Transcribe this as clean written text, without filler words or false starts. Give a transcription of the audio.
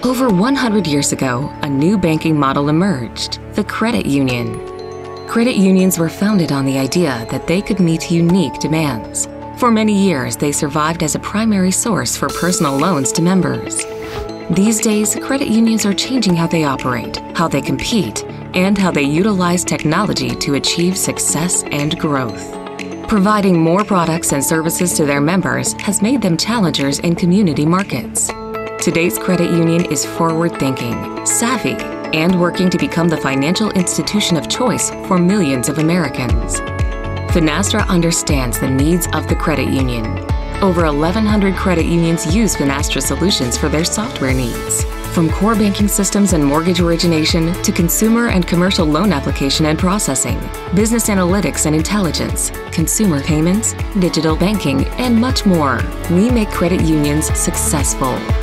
Over 100 years ago, a new banking model emerged, the credit union. Credit unions were founded on the idea that they could meet unique demands. For many years, they survived as a primary source for personal loans to members. These days, credit unions are changing how they operate, how they compete, and how they utilize technology to achieve success and growth. Providing more products and services to their members has made them challengers in community markets. Today's credit union is forward-thinking, savvy, and working to become the financial institution of choice for millions of Americans. Finastra understands the needs of the credit union. Over 1,100 credit unions use Finastra solutions for their software needs. From core banking systems and mortgage origination to consumer and commercial loan application and processing, business analytics and intelligence, consumer payments, digital banking, and much more, we make credit unions successful.